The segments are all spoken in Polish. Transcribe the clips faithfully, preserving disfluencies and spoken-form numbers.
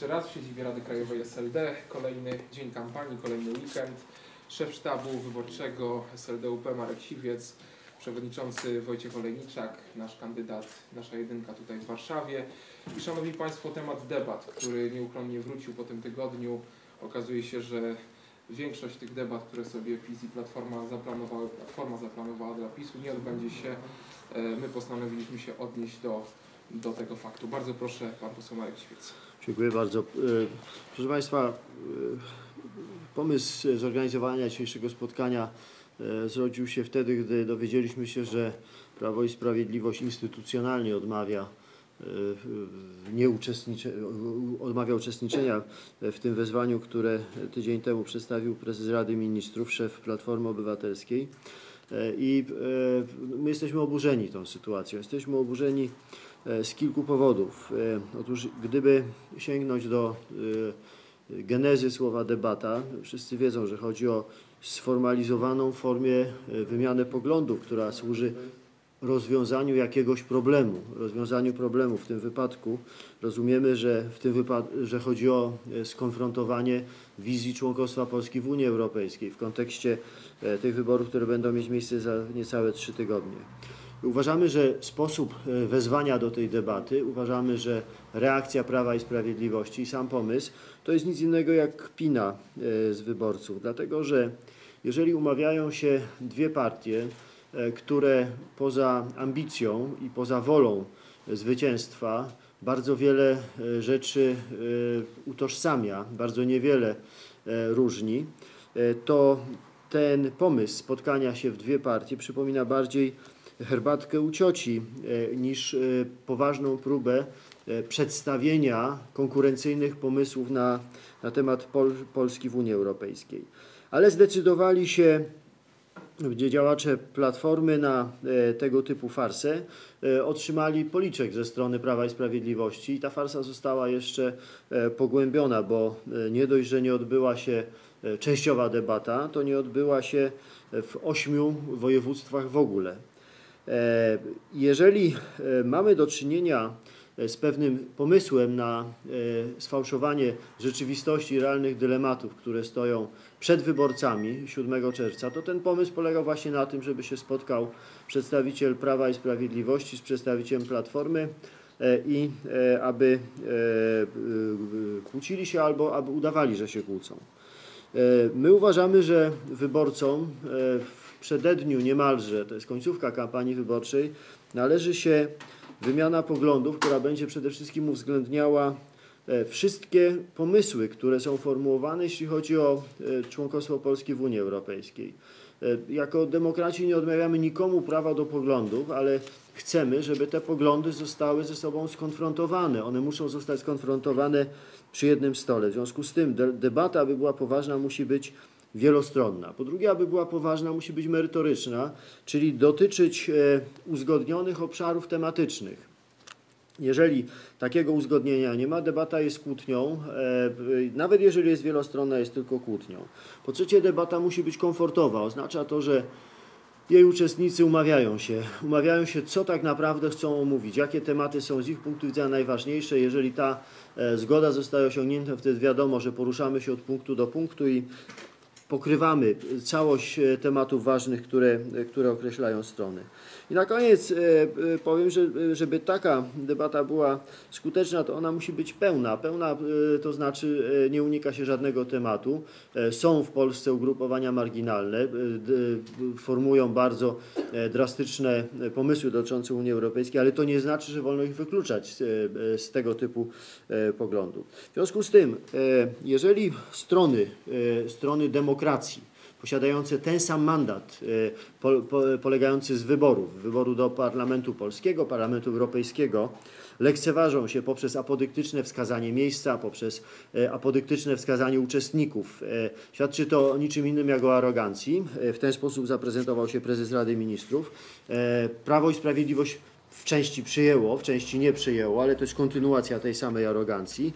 jeszcze raz w siedzibie Rady Krajowej S L D. Kolejny dzień kampanii, kolejny weekend. Szef sztabu wyborczego S L D U P Marek Siwiec, przewodniczący Wojciech Olejniczak, nasz kandydat, nasza jedynka tutaj w Warszawie. I szanowni Państwo, temat debat, który nieuchronnie wrócił po tym tygodniu. Okazuje się, że większość tych debat, które sobie PiS i Platforma zaplanowały, Platforma zaplanowała dla PiSu, nie odbędzie się. My postanowiliśmy się odnieść do, do tego faktu. Bardzo proszę, pan poseł Marek Siwiec. Dziękuję bardzo. Proszę Państwa, pomysł zorganizowania dzisiejszego spotkania zrodził się wtedy, gdy dowiedzieliśmy się, że Prawo i Sprawiedliwość instytucjonalnie odmawia nie uczestnicze, odmawia uczestniczenia w tym wezwaniu, które tydzień temu przedstawił prezes Rady Ministrów, szef Platformy Obywatelskiej. I my jesteśmy oburzeni tą sytuacją. Jesteśmy oburzeni z kilku powodów. Otóż gdyby sięgnąć do genezy słowa debata, wszyscy wiedzą, że chodzi o sformalizowaną formie wymiany poglądów, która służy rozwiązaniu jakiegoś problemu, rozwiązaniu problemu. W tym wypadku rozumiemy, że, w tym wypadku, że chodzi o skonfrontowanie wizji członkostwa Polski w Unii Europejskiej w kontekście tych wyborów, które będą mieć miejsce za niecałe trzy tygodnie. Uważamy, że sposób wezwania do tej debaty, uważamy, że reakcja Prawa i Sprawiedliwości i sam pomysł to jest nic innego jak kpina z wyborców, dlatego że jeżeli umawiają się dwie partie, które poza ambicją i poza wolą zwycięstwa bardzo wiele rzeczy utożsamia, bardzo niewiele różni, to ten pomysł spotkania się w dwie partie przypomina bardziej herbatkę u cioci niż poważną próbę przedstawienia konkurencyjnych pomysłów na, na temat Pol, Polski w Unii Europejskiej. Ale zdecydowali się gdzie działacze Platformy na tego typu farsę, otrzymali policzek ze strony Prawa i Sprawiedliwości i ta farsa została jeszcze pogłębiona, bo nie dość, że nie odbyła się częściowa debata, to nie odbyła się w ośmiu województwach w ogóle. Jeżeli mamy do czynienia z pewnym pomysłem na sfałszowanie rzeczywistości i realnych dylematów, które stoją przed wyborcami siódmego czerwca, to ten pomysł polegał właśnie na tym, żeby się spotkał przedstawiciel Prawa i Sprawiedliwości z przedstawicielem Platformy i aby kłócili się albo aby udawali, że się kłócą. My uważamy, że wyborcom w przededniu niemalże, to jest końcówka kampanii wyborczej, należy się wymiana poglądów, która będzie przede wszystkim uwzględniała wszystkie pomysły, które są formułowane, jeśli chodzi o członkostwo Polski w Unii Europejskiej. Jako demokraci nie odmawiamy nikomu prawa do poglądów, ale chcemy, żeby te poglądy zostały ze sobą skonfrontowane. One muszą zostać skonfrontowane przy jednym stole. W związku z tym debata, aby była poważna, musi być wielostronna. Po drugie, aby była poważna, musi być merytoryczna, czyli dotyczyć uzgodnionych obszarów tematycznych. Jeżeli takiego uzgodnienia nie ma, debata jest kłótnią, nawet jeżeli jest wielostronna, jest tylko kłótnią. Po trzecie, debata musi być komfortowa. Oznacza to, że jej uczestnicy umawiają się, umawiają się, co tak naprawdę chcą omówić, jakie tematy są z ich punktu widzenia najważniejsze. Jeżeli ta zgoda zostaje osiągnięta, wtedy wiadomo, że poruszamy się od punktu do punktu i pokrywamy całość tematów ważnych, które, które określają strony. I na koniec powiem, że żeby taka debata była skuteczna, to ona musi być pełna. Pełna to znaczy nie unika się żadnego tematu. Są w Polsce ugrupowania marginalne, formują bardzo drastyczne pomysły dotyczące Unii Europejskiej, ale to nie znaczy, że wolno ich wykluczać z tego typu poglądów. W związku z tym, jeżeli strony, strony demokracji posiadające ten sam mandat po, po, polegający z wyborów, wyboru do Parlamentu Polskiego, Parlamentu Europejskiego, lekceważą się poprzez apodyktyczne wskazanie miejsca, poprzez apodyktyczne wskazanie uczestników. Świadczy to o niczym innym jak o arogancji. W ten sposób zaprezentował się prezes Rady Ministrów. Prawo i Sprawiedliwość w części przyjęło, w części nie przyjęło, ale to jest kontynuacja tej samej arogancji.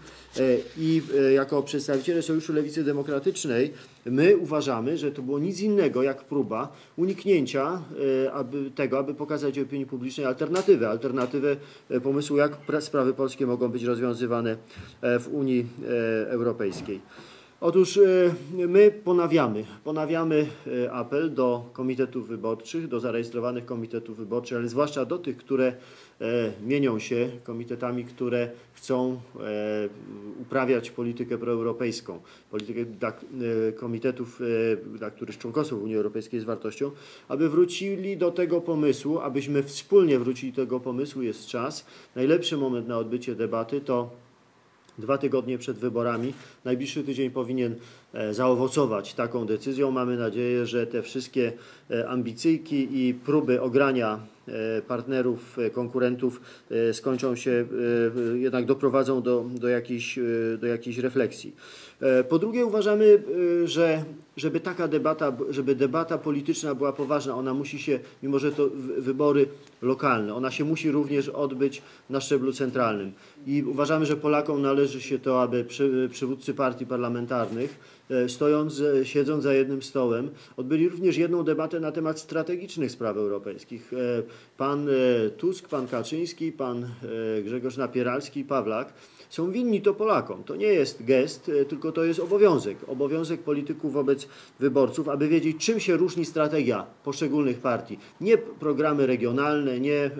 I jako przedstawiciele Sojuszu Lewicy Demokratycznej my uważamy, że to było nic innego jak próba uniknięcia aby, tego, aby pokazać opinii publicznej alternatywę. Alternatywę pomysłu, jak sprawy polskie mogą być rozwiązywane w Unii Europejskiej. Otóż my ponawiamy, ponawiamy apel do komitetów wyborczych, do zarejestrowanych komitetów wyborczych, ale zwłaszcza do tych, które mienią się komitetami, które chcą uprawiać politykę proeuropejską, politykę dla komitetów, dla których członkostwo w Unii Europejskiej jest wartością, aby wrócili do tego pomysłu, abyśmy wspólnie wrócili do tego pomysłu. Jest czas. Najlepszy moment na odbycie debaty to dwa tygodnie przed wyborami. Najbliższy tydzień powinien zaowocować taką decyzją. Mamy nadzieję, że te wszystkie ambicyjki i próby ogrania partnerów, konkurentów skończą się, jednak doprowadzą do, do, jakiejś, do jakiejś refleksji. Po drugie uważamy, że żeby taka debata, żeby debata polityczna była poważna, ona musi się, mimo że to wybory lokalne, ona się musi również odbyć na szczeblu centralnym. I uważamy, że Polakom należy się to, aby przy, przywódcy partii parlamentarnych, stojąc, siedząc za jednym stołem, odbyli również jedną debatę na temat strategicznych spraw europejskich. Pan Tusk, pan Kaczyński, pan Grzegorz Napieralski i Pawlak są winni to Polakom. To nie jest gest, tylko to jest obowiązek. Obowiązek polityków wobec wyborców, aby wiedzieć, czym się różni strategia poszczególnych partii. Nie programy regionalne, nie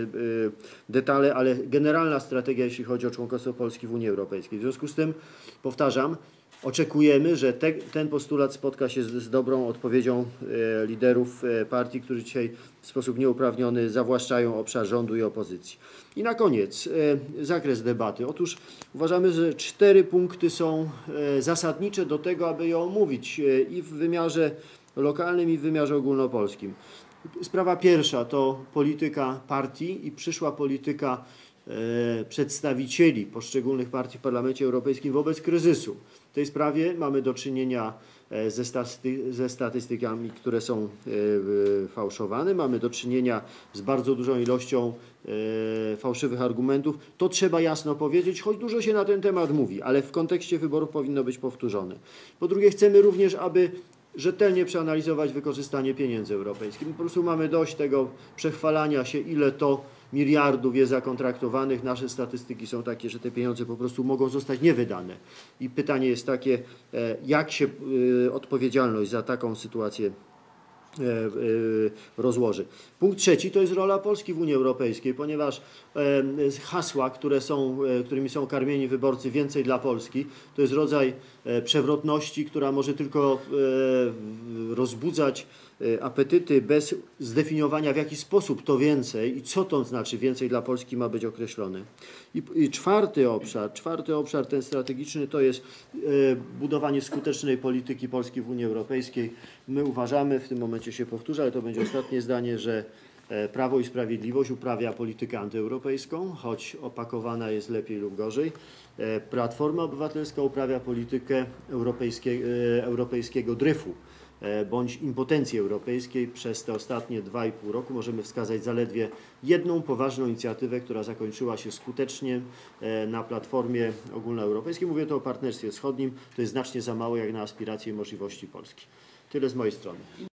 detale, ale generalna strategia, jeśli chodzi o członkostwo Polski w Unii Europejskiej. W związku z tym, powtarzam, oczekujemy, że te, ten postulat spotka się z, z dobrą odpowiedzią e, liderów e, partii, którzy dzisiaj w sposób nieuprawniony zawłaszczają obszar rządu i opozycji. I na koniec e, zakres debaty. Otóż uważamy, że cztery punkty są e, zasadnicze do tego, aby ją omówić e, i w wymiarze lokalnym, i w wymiarze ogólnopolskim. Sprawa pierwsza to polityka partii i przyszła polityka e, przedstawicieli poszczególnych partii w Parlamencie Europejskim wobec kryzysu. W tej sprawie mamy do czynienia ze, staty, ze statystykami, które są e, fałszowane. Mamy do czynienia z bardzo dużą ilością e, fałszywych argumentów. To trzeba jasno powiedzieć, choć dużo się na ten temat mówi, ale w kontekście wyborów powinno być powtórzone. Po drugie, chcemy również, aby rzetelnie przeanalizować wykorzystanie pieniędzy europejskich. Po prostu mamy dość tego przechwalania się, ile to miliardów jest zakontraktowanych. Nasze statystyki są takie, że te pieniądze po prostu mogą zostać niewydane. I pytanie jest takie, jak się odpowiedzialność za taką sytuację rozłoży. Punkt trzeci to jest rola Polski w Unii Europejskiej, ponieważ hasła, które są, którymi są karmieni wyborcy więcej dla Polski, to jest rodzaj przewrotności, która może tylko rozbudzać apetyty bez zdefiniowania, w jaki sposób to więcej i co to znaczy więcej dla Polski ma być określone. I, i czwarty obszar, czwarty obszar ten strategiczny to jest e, budowanie skutecznej polityki Polski w Unii Europejskiej. My uważamy, w tym momencie się powtórzę, ale to będzie ostatnie zdanie, że Prawo i Sprawiedliwość uprawia politykę antyeuropejską, choć opakowana jest lepiej lub gorzej. Platforma Obywatelska uprawia politykę europejskie, europejskiego dryfu bądź impotencji europejskiej. Przez te ostatnie dwa i pół roku możemy wskazać zaledwie jedną poważną inicjatywę, która zakończyła się skutecznie na platformie ogólnoeuropejskiej. Mówię tu o partnerstwie wschodnim. To jest znacznie za mało jak na aspiracje i możliwości Polski. Tyle z mojej strony.